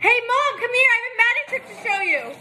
Hey, Mom, come here. I have a magic trick to show you.